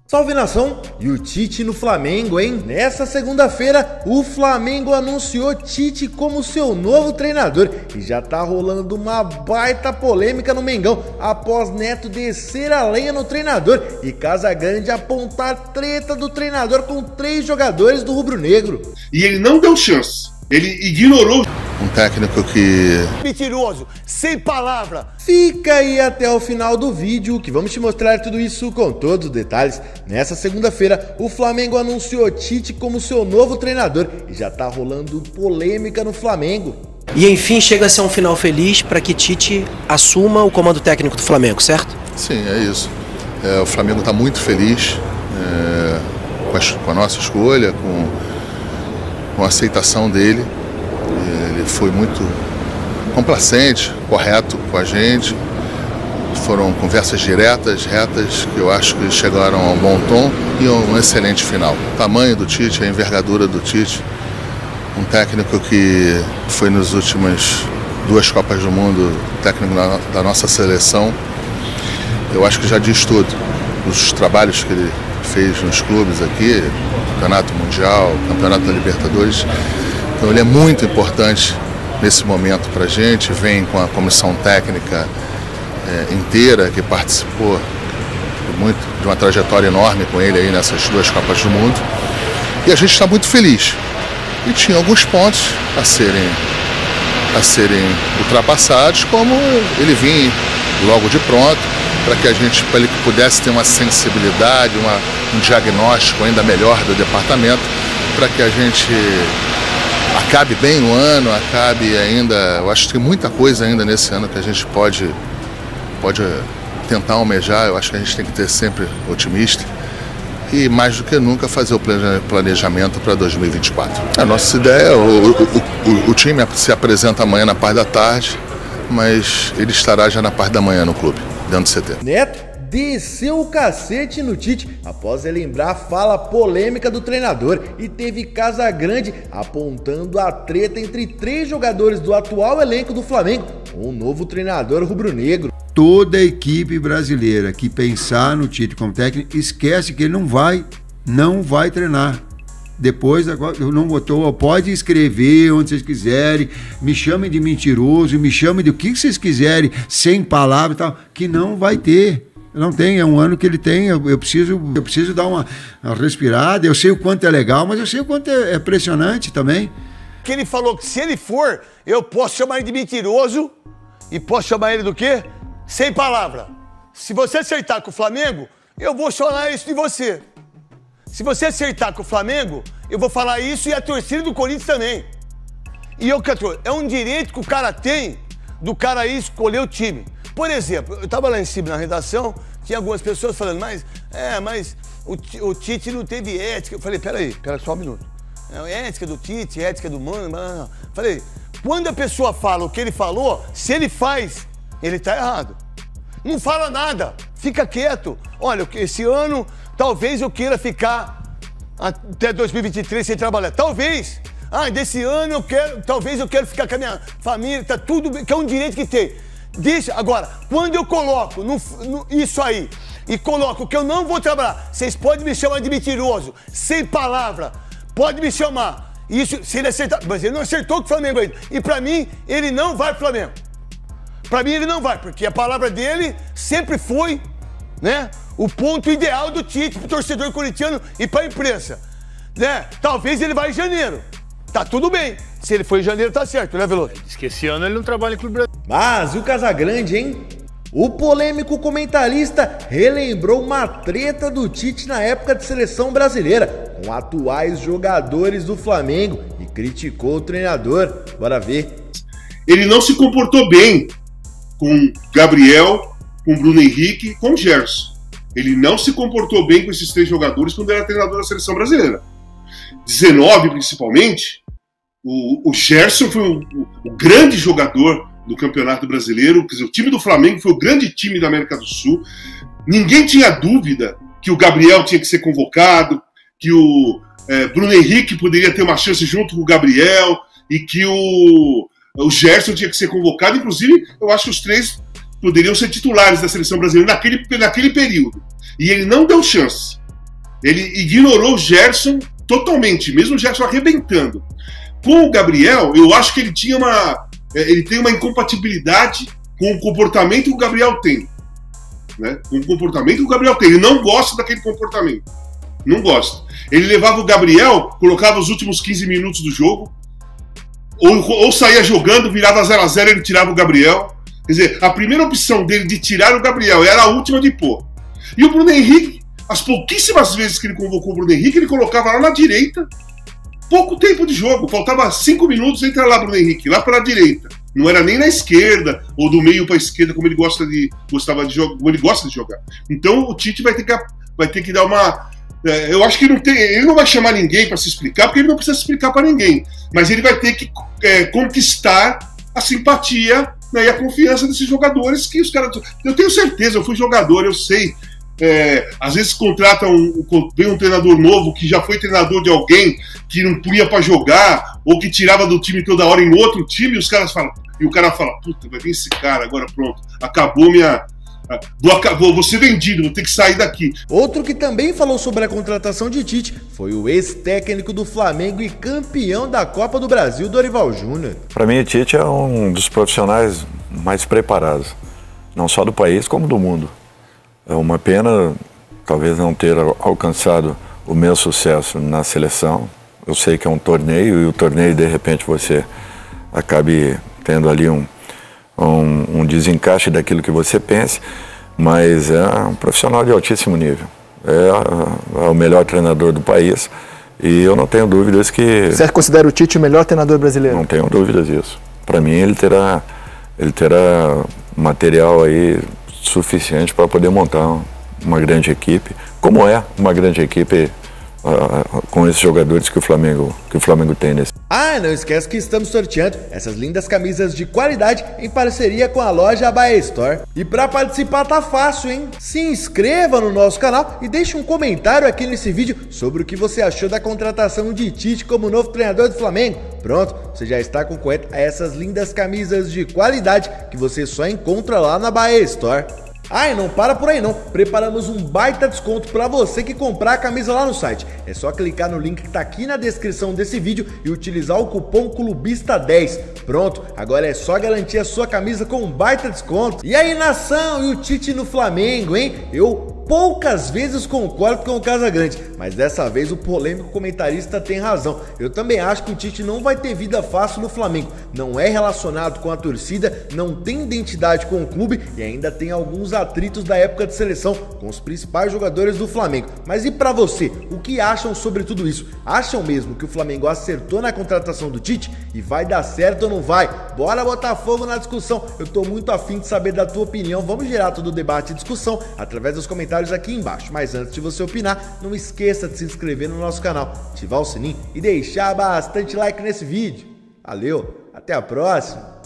Salve nação! E o Tite no Flamengo, hein? Nessa segunda-feira, o Flamengo anunciou Tite como seu novo treinador e já tá rolando uma baita polêmica no Mengão após Neto descer a lenha no treinador e Casagrande apontar treta do treinador com 3 jogadores do rubro-negro. E ele não deu chance, ele ignorou. Um técnico que... mentiroso, sem palavra. Fica aí até o final do vídeo que vamos te mostrar tudo isso com todos os detalhes. Nessa segunda-feira, o Flamengo anunciou Tite como seu novo treinador e já tá rolando polêmica no Flamengo. E enfim chega-se a um final feliz para que Tite assuma o comando técnico do Flamengo, certo? Sim, é isso. O Flamengo está muito feliz com a nossa escolha, com a aceitação dele. Ele foi muito complacente, correto com a gente. Foram conversas diretas, retas, que eu acho que chegaram a um bom tom e a um excelente final. O tamanho do Tite, a envergadura do Tite, um técnico que foi nas últimas 2 Copas do Mundo, técnico da nossa seleção, eu acho que já diz tudo. Os trabalhos que ele fez nos clubes aqui, Campeonato Mundial, Campeonato da Libertadores. Então ele é muito importante nesse momento para a gente, vem com a comissão técnica inteira que participou de uma trajetória enorme com ele aí nessas 2 Copas do Mundo. E a gente está muito feliz. E tinha alguns pontos a serem ultrapassados, como ele vinha logo de pronto, para ele pudesse ter uma sensibilidade, um diagnóstico ainda melhor do departamento, para que a gente acabe bem o ano, acabe ainda. Eu acho que tem muita coisa ainda nesse ano que a gente pode tentar almejar. Eu acho que a gente tem que ter sempre otimista e, mais do que nunca, fazer o planejamento para 2024. A nossa ideia, o time se apresenta amanhã na parte da tarde, mas ele estará já na parte da manhã no clube, dentro do CT. Neto desceu o cacete no Tite após relembrar a fala polêmica do treinador e teve Casagrande apontando a treta entre 3 jogadores do atual elenco do Flamengo com o novo treinador rubro-negro. Toda a equipe brasileira que pensar no Tite como técnico esquece que ele não vai treinar. Depois, agora, eu não botou, pode escrever onde vocês quiserem, me chamem de mentiroso, me chamem de o que vocês quiserem, sem palavras e tal, que não vai ter. Não tem, é um ano que ele tem, eu preciso dar uma respirada, eu sei o quanto é legal, mas eu sei o quanto é pressionante também. Que ele falou que se ele for, eu posso chamar ele de mentiroso e posso chamar ele do quê? Sem palavra. Se você acertar com o Flamengo, eu vou falar isso de você. Se você acertar com o Flamengo, eu vou falar isso e a torcida do Corinthians também. E é um direito que o cara tem do cara ir escolher o time. Por exemplo, eu estava lá em cima na redação, tinha algumas pessoas falando, mas o Tite não teve ética. Eu falei, pera só um minuto. Ética do Tite, ética do Mano. Não. Falei, quando a pessoa fala o que ele falou, se ele faz, ele está errado. Não fala nada, fica quieto. Olha, esse ano, talvez eu queira ficar até 2023 sem trabalhar. Talvez. Desse ano talvez eu quero ficar com a minha família, tá tudo bem, que é um direito que tem. Deixa, agora, quando eu coloco isso aí e coloco que eu não vou trabalhar, vocês podem me chamar de mentiroso, sem palavra, pode me chamar. Isso, se ele acertar, mas ele não acertou com o Flamengo ainda. E pra mim, ele não vai pro Flamengo. Pra mim, ele não vai, porque a palavra dele sempre foi, né, o ponto ideal do Tite pro torcedor corintiano e pra imprensa. Né? Talvez ele vá em janeiro. Tá tudo bem. Se ele for em janeiro, tá certo, né, Veloso? Diz que esse ano ele não trabalha em Clube Brasileiro. Mas e o Casagrande, hein? O polêmico comentarista relembrou uma treta do Tite na época de seleção brasileira com atuais jogadores do Flamengo e criticou o treinador. Bora ver. Ele não se comportou bem com Gabriel, com Bruno Henrique, com Gerson. Ele não se comportou bem com esses 3 jogadores quando era treinador da seleção brasileira. 19, principalmente, o Gerson foi o grande jogador do Campeonato Brasileiro. Quer dizer, o time do Flamengo foi o grande time da América do Sul. Ninguém tinha dúvida que o Gabriel tinha que ser convocado, que o Bruno Henrique poderia ter uma chance junto com o Gabriel e que o Gerson tinha que ser convocado. Inclusive, eu acho que os 3 poderiam ser titulares da seleção brasileira naquele período. E ele não deu chance. Ele ignorou o Gerson totalmente, mesmo o Gerson arrebentando. Com o Gabriel, eu acho que ele tem uma incompatibilidade com o comportamento que o Gabriel tem. Né? Com o comportamento que o Gabriel tem. Ele não gosta daquele comportamento. Não gosta. Ele levava o Gabriel, colocava os últimos 15 minutos do jogo, ou saía jogando, virava 0-0, ele tirava o Gabriel. Quer dizer, a primeira opção dele de tirar o Gabriel era a última de pôr. E o Bruno Henrique, as pouquíssimas vezes que ele convocou o Bruno Henrique, ele colocava lá na direita. Pouco tempo de jogo, faltava 5 minutos, entra lá Bruno Henrique, lá pela direita. Não era nem na esquerda, ou do meio para a esquerda, como ele gosta de jogar. Então o Tite vai ter que dar uma... eu acho que ele não vai chamar ninguém para se explicar, porque ele não precisa se explicar para ninguém. Mas ele vai ter que conquistar a simpatia, né, e a confiança desses jogadores que os caras... Eu tenho certeza, eu fui jogador, eu sei. Às vezes vem um treinador novo que já foi treinador de alguém que não punha para jogar, ou que tirava do time toda hora em outro time, e o cara fala, puta, vai vir esse cara agora, pronto, acabou minha... Vou ser vendido, vou ter que sair daqui. Outro que também falou sobre a contratação de Tite foi o ex-técnico do Flamengo e campeão da Copa do Brasil, Dorival Júnior. Para mim, o Tite é um dos profissionais mais preparados, não só do país, como do mundo. É uma pena, talvez, não ter alcançado o meu sucesso na seleção. Eu sei que é um torneio, e o torneio, de repente, você acabe tendo ali um desencaixe daquilo que você pensa, mas é um profissional de altíssimo nível. É o melhor treinador do país e eu não tenho dúvidas que... Você considera o Tite o melhor treinador brasileiro? Não tenho dúvidas disso. Para mim, ele terá material aí suficiente para poder montar uma grande equipe, como é uma grande equipe com esses jogadores que o Flamengo tem nesse. Não esquece que estamos sorteando essas lindas camisas de qualidade em parceria com a loja Bahia Store. E para participar tá fácil, hein? Se inscreva no nosso canal e deixe um comentário aqui nesse vídeo sobre o que você achou da contratação de Tite como novo treinador do Flamengo. Pronto, você já está concorrendo a essas lindas camisas de qualidade que você só encontra lá na Bahia Store. E não para por aí não, preparamos um baita desconto para você que comprar a camisa lá no site. É só clicar no link que tá aqui na descrição desse vídeo e utilizar o cupom CLUBISTA10. Pronto, agora é só garantir a sua camisa com um baita desconto. E aí, nação, e o Tite no Flamengo, hein? Eu poucas vezes concordo com o Casagrande, mas dessa vez o polêmico comentarista tem razão. Eu também acho que o Tite não vai ter vida fácil no Flamengo. Não é relacionado com a torcida, não tem identidade com o clube e ainda tem alguns atritos da época de seleção com os principais jogadores do Flamengo. Mas e pra você? O que acham sobre tudo isso? Acham mesmo que o Flamengo acertou na contratação do Tite? E vai dar certo ou não vai? Bora botar fogo na discussão. Eu tô muito afim de saber da tua opinião. Vamos gerar todo o debate e discussão através dos comentários aqui embaixo. Mas antes de você opinar, não esqueça de se inscrever no nosso canal, ativar o sininho e deixar bastante like nesse vídeo. Valeu, até a próxima!